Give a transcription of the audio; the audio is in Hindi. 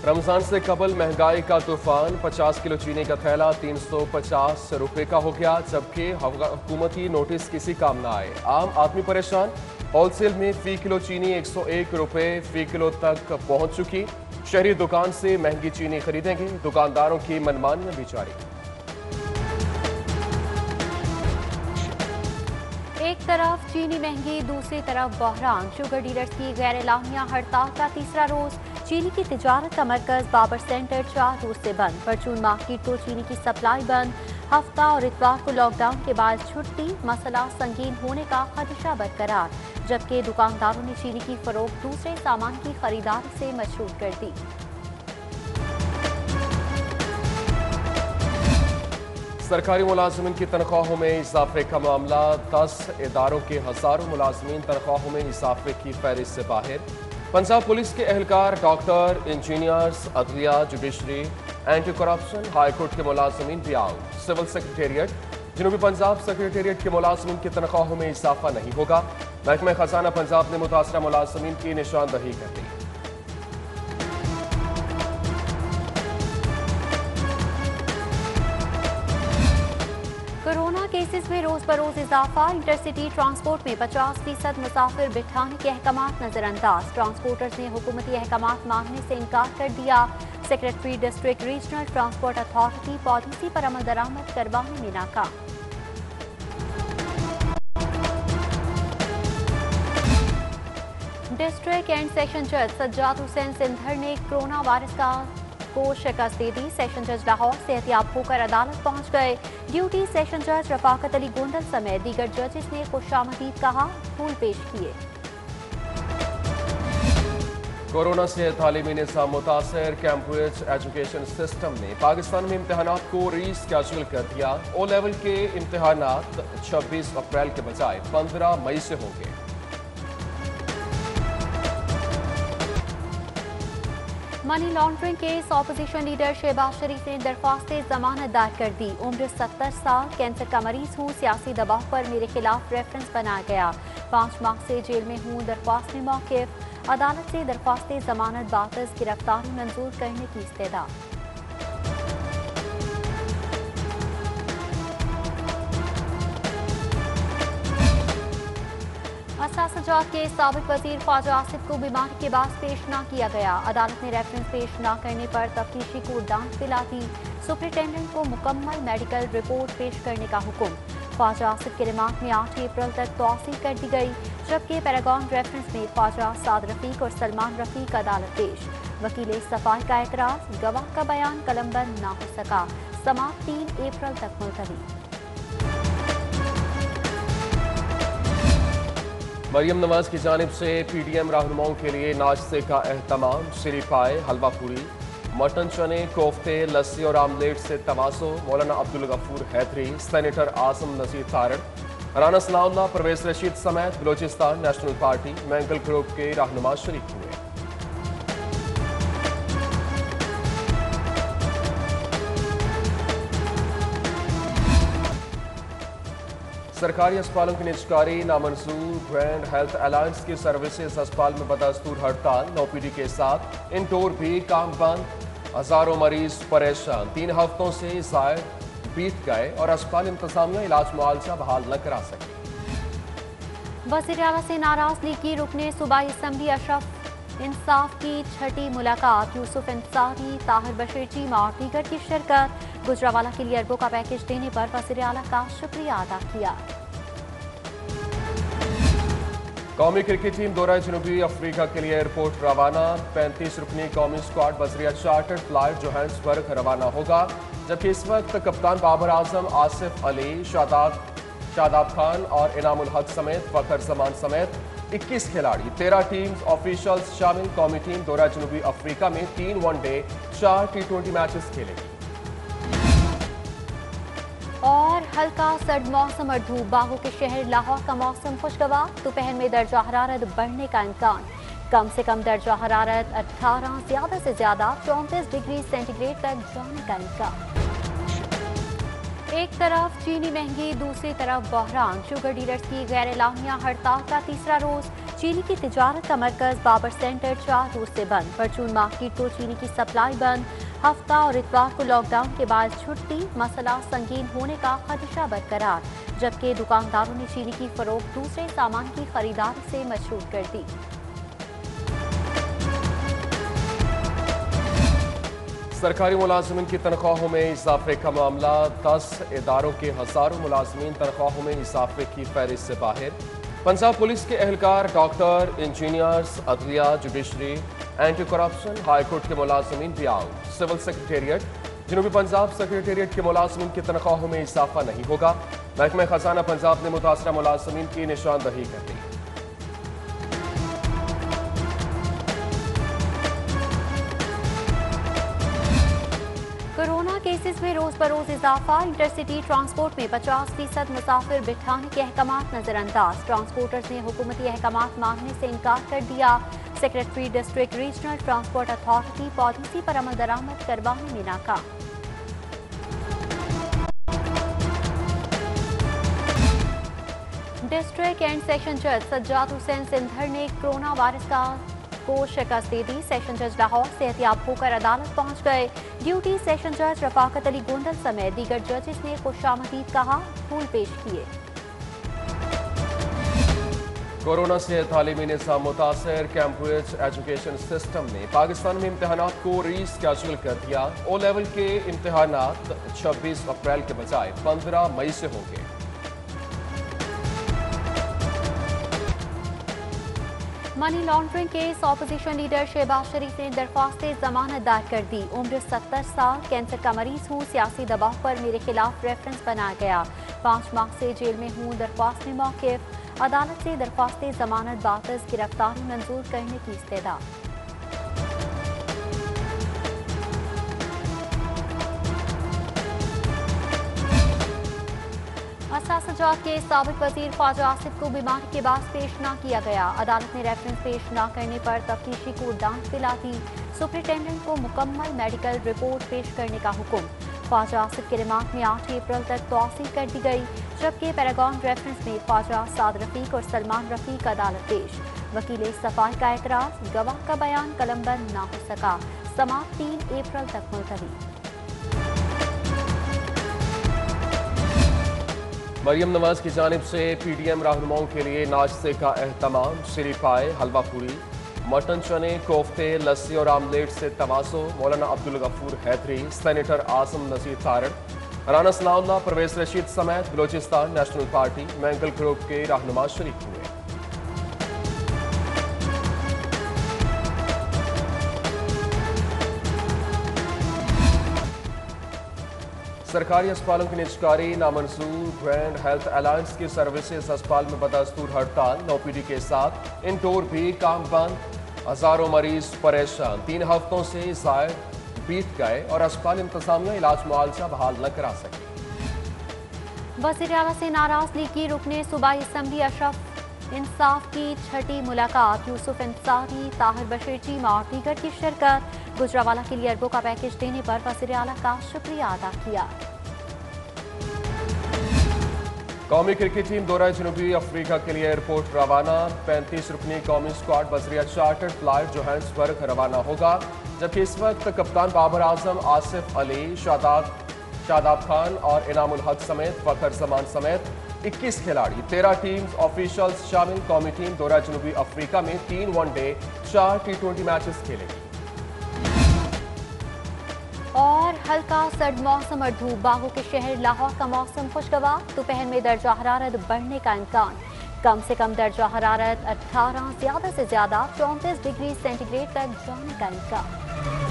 रमजान से कबल महंगाई का तूफान, 50 किलो चीनी का थैला 350 रुपए का हो गया, जबकि हुकूमती नोटिस किसी काम ना आए। आम आदमी परेशान। होलसेल में फी किलो चीनी 101 रुपए फी किलो तक पहुंच चुकी। शहरी दुकान से महंगी चीनी खरीदेंगे, दुकानदारों की मनमानियां भी जारी। एक तरफ चीनी महंगी, दूसरी तरफ बहरान। शुगर डीलर्स की गैर एलानिया हड़ताल का तीसरा रोज। चीनी की तिजारत का मरकज बाबर सेंटर 4 रोज से बंद। परचून मार्केट को चीनी की सप्लाई बंद। हफ्ता और इतवार को लॉकडाउन के बाद छुट्टी, मसला संगीन होने का खदशा बरकरार। जबकि दुकानदारों ने चीनी की फरोख्त दूसरे सामान की खरीदारी से मशरूत कर दी। सरकारी मुलाजमीन की तनख्वाहों में इजाफे का मामला, 10 इदारों के हजारों मुलाजमीन तनख्वाहों में इजाफे की फहरिस्त से बाहर। पंजाब पुलिस के एहलकार, डॉक्टर, इंजीनियर्स, अदलिया, जुडिशरी, एंटी करप्शन, हाईकोर्ट के मुलाजमीन भी आउट। सिविल सेक्रेटेरिएट, जनूबी पंजाब सेक्रेटेरिएट के मुलाजमीन की तनख्वाहों में इजाफा नहीं होगा। महकमा खजाना पंजाब ने मुतासरा मुलाजमीन की निशानदही कर दी। कोरोना केसेस में रोज बरोज इजाफा। इंटरसिटी ट्रांसपोर्ट में 50% मुसाफिर बिठाने के अहकामात नजरअंदाज। ट्रांसपोर्टर्स ने हुकूमती अहकामात मानने से इनकार कर दिया। Secretary district regional transport authority policy पर अमल दरामद करवाने में नाकाम। डिस्ट्रिक्ट एंड सेशन जज सज्जाद हुसैन सिंधर ने कोरोना वायरस को शिकस्त दे दी। सेशन जज लाहौर से एहतियात होकर अदालत पहुंच गए। ड्यूटी सेशन जज रफाकत अली गोंडल समेत दीगर जजेस ने खुशामदीद कहा, फूल पेश किए। कोरोना से तालीमी निज़ाम मुतासर। कैम्ब्रिज एजुकेशन सिस्टम ने पाकिस्तान में इम्तहानात को रीस्केड्यूल कर दिया। ओ लेवल के इम्तहानात 26 अप्रैल के बजाय 15 मई से होंगे। Money laundering case, opposition leader Shahbaz Sharif ने दरख्वास्त जमानत दायर कर दी। उम्र 70 साल, कैंसर का मरीज हूँ, सियासी दबाव पर मेरे खिलाफ रेफरेंस बनाया गया, 5 माह से जेल में हूँ, दरख्वास्त में मौक़िफ़। अदालत से दरख्वास्त जमानत बाकस गिरफ्तारी मंजूर करने की इस्तदा। असासजात के साबिक वजीर ख्वाजा आसिफ को बीमारी के बाद पेश न किया गया। अदालत ने रेफरेंस पेश न करने पर तफ्तीशी को डांट पिला दी। सुपरिटेंडेंट को मुकम्मल मेडिकल रिपोर्ट पेश करने का हुक्म। ख्वाजा आसिफ के रिमांड में 8 अप्रैल तक तौसील कर दी गई। जबकि पैरागॉन रेफरेंस में ख्वाजा साद रफीक और सलमान रफीक अदालत पेश। वकील सफाई का एतराज, गवाह का बयान कलमबंद न हो सका। समाअत 3 अप्रैल तक मुलतवी। मरियम नवाज की जानिब से PDM रहनुमाओं के लिए नाश्ते का एहतमाम। सिरी पाए, हलवा पूरी, मटन चने, कोफ्ते, लस्सी और आमलेट से तवासो। मौलाना अब्दुल गफूर हैदरी, सेनेटर आजम नजीर तारड़, राना सनाउल्लाह, परवेज रशीद समेत Balochistan national party, Mengal group के रहनुमा शरीक हुए। सरकारी अस्पतालों की निजकारी नामंजूर। ग्रैंड हेल्थ अलायंस की सर्विसेज अस्पताल में बदस्तूर हड़ताल, 9 PD के साथ इंडोर भी काम बंद। हजारों मरीज परेशान, 3 हफ्तों से जायद बीत गए और अस्पताल इंतजामिया इलाज मुआवजा बहाल न करा सके। वज़ीर आला से नाराज लीग की रुकने सूबाई असम्बली अशरफ इंसाफ की 6ठी मुलाकात। यूसुफ अंसारी, ताहिर बशीर चीमा और दीगर की शिरकत। गुजरावाला के लिए अरबों का पैकेज देने पर वज़ीर आला का शुक्रिया अदा किया। कौमी क्रिकेट टीम दौरा जनूबी अफ्रीका के लिए एयरपोर्ट रवाना। 35 रुकनी कौमी स्क्वाड बजरिया चार्टर्ड फ्लाइट जोहान्सबर्ग रवाना होगा। जबकि इस वक्त कप्तान बाबर आजम, आसिफ अली, शादाब खान और इनामुल हक समेत फखर जमान समेत 21 खिलाड़ी, 13 टीम्स ऑफिशियल्स शामिल। कौमी टीम दौरा जनूबी अफ्रीका में 3 वनडे, 4 T20 मैचेस खेलेगी। और हल्का सर्द मौसम और धूप। बागों के शहर लाहौर का मौसम खुशगवार। दोपहर में दर्जा हरारत बढ़ने का इम्कान। कम से कम दर्जा हरारत 18, ज्यादा से ज्यादा 34 डिग्री सेंटीग्रेड तक जाने का इम्कान। एक तरफ चीनी महंगी, दूसरी तरफ बहरान। शुगर डीलर्स की गैर एलानिया हड़ताल का तीसरा रोज। चीनी की तिजारत का मरकज बाबर सेंटर 4 रोज से बंद। परचून मार्केट को चीनी की सप्लाई बंद। हफ्ता और इतवार को लॉकडाउन के बाद छुट्टी। मसला संगीन होने का खदशा बरकरार, जबकि दुकानदारों ने चीनी की फरोख्त दूसरे सामान की खरीदारी से मशरूत कर दी। सरकारी मुलाजमीन की तनख्वाहों में इजाफे का मामला 10 इदारों के हजारों मुलाजमीन तनख्वाहों में इजाफे की फहरिस्त से बाहर। पंजाब पुलिस के एहलकार, डॉक्टर, इंजीनियर्स, अदलिया, judiciary, anti corruption, high court के मुलाजमीन भी आउट। सिविल सेक्रेटेरिएट, जनूबी पंजाब सेक्रेटेरिएट के मुलाजमीन की तनख्वाहों में इजाफा नहीं होगा। महकमा खजाना पंजाब ने मुतासरा मुलाजमीन की निशानदही कर दी। कोरोना केसेस में रोज बरोज इजाफा। इंटरसिटी ट्रांसपोर्ट में 50% मुसाफिर बिठाने के अहकामात नजरअंदाज। ट्रांसपोर्टर्स ने हुकूमती अहकामात मानने से इनकार कर दिया। Secretary district regional transport authority policy पर अमल दरामद करवाने में नाकाम। डिस्ट्रिक्ट एंड सेशन जज सज्जाद हुसैन सिंधर ने कोरोना वायरस को शिकस्त दे दी। सेशन जज लाहौर से एहतियात होकर अदालत पहुंच गए। ड्यूटी सेशन जज रफाकत अली गोंदल समेत दीगर जजेस ने खुशामदीद कहा, फूल पेश किए। कोरोना से तालीमी निज़ाम मुतासर। कैम्ब्रिज एजुकेशन सिस्टम ने पाकिस्तान में इम्तहानात को रीस्केड्यूल कर दिया। ओ लेवल के इम्तहानात 26 अप्रैल के बजाय 15 मई से होंगे। Money laundering case opposition leader Shahbaz Sharif ने दरख्वास्त जमानत दायर कर दी। उम्र 70 साल, कैंसर का मरीज हूँ, सियासी दबाव पर मेरे खिलाफ रेफरेंस बनाया गया, 5 माह से जेल में हूँ, दरख्वास्त में मौक़िफ़। अदालत से दरख्वास्त जमानत बातस गिरफ्तारी मंजूर करने की इस्तदा। असासजात के साबिक वजीर ख्वाजा आसिफ को बीमारी के बाद पेश न किया गया। अदालत ने रेफरेंस पेश न करने पर तफ्तीशी को डांट पिला दी। सुपरिटेंडेंट को मुकम्मल मेडिकल रिपोर्ट पेश करने का हुक्म। ख्वाजा आसिफ के रिमांड में 8 अप्रैल तक तौसील कर दी गई, जबकि पैरागॉन रेफरेंस में ख्वाजा साद रफीक और सलमान रफीक अदालत पेश। वकील सफाई का एतराज, गवाह का बयान कलमबंद न हो सका, समाअत 3 अप्रैल तक मुलतवी। मरियम नवाज की जानिब से PDM रहनुमाओं के लिए नाश्ते का एहतमाम। सिरी पाए, हलवा पूरी, मटन चने, कोफ्ते, लस्सी और आमलेट से तवासो। मौलाना अब्दुल गफूर हैदरी, सेनेटर आजम नजीर तारड़, राना सनाउल्लाह, परवेज रशीद समेत Balochistan national party, Mengal group के रहनुमा शरीक हुए। सरकारी अस्पतालों की निजकारी नामंजूर। ग्रैंड हेल्थ अलायंस की सर्विसेज अस्पताल में बदस्तूर हड़ताल। 9 PD के साथ इंटोर भी काम बंद। हजारों मरीज परेशान। 3 हफ्तों से जायद बीत गए और अस्पताल इंतजामिया इलाज मुआवजा बहाल न करा सके। वज़ीर आला से नाराज लीग की रुकने सूबाई असम्बली अशरफ इंसाफ की छठी मुलाकात। यूसुफ अंसारी, ताहिर बशीर चीमा और दीगर की शिरकत। गुजरावाला के लिए अरबों का पैकेज देने पर वज़ीर आला का शुक्रिया अदा किया। कौमी क्रिकेट टीम दौरा जनूबी अफ्रीका के लिए एयरपोर्ट रवाना। 35 रुकनी कौमी स्क्वाड बजरिया चार्टर्ड फ्लाइट जोहान्सबर्ग रवाना होगा, जबकि इस वक्त कप्तान बाबर आजम, आसिफ अली, शादाब खान और इनामुल हक समेत फखर जमान समेत 21 खिलाड़ी, 13 टीम्स ऑफिशियल्स शामिल। कौमी टीम दौरा जनूबी अफ्रीका में 3 वनडे, 4 T20 मैचेस खेलेगी। और हल्का सर्द मौसम और धूप। बागों के शहर लाहौर का मौसम खुशगवार। दोपहर में दर्जा हरारत बढ़ने का इम्कान। कम से कम दर्जा हरारत 18, ज्यादा से ज्यादा 34 डिग्री सेंटीग्रेड तक जाने का इम्कान।